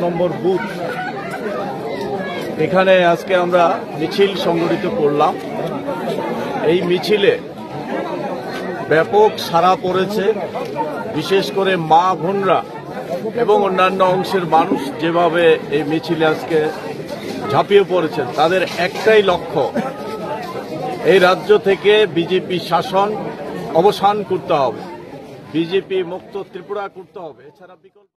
নম্বর booth, এখানে আজকে আমরা মিছিল সংগঠিত করলাম। এই মিছিলে ব্যাপক সাড়া পড়েছে, বিশেষ করে মা বোনরা এবং অন্যান্য অংশের মানুষ যেভাবে এই মিছিলে আজকে ঝাঁপিয়ে পড়েছেন। তাদের একটাই লক্ষ্য, এই রাজ্য থেকে বিজেপি শাসন অবসান করতে হবে, বিজেপি মুক্ত ত্রিপুরা করতে হবে, এছাড়া বিকল্প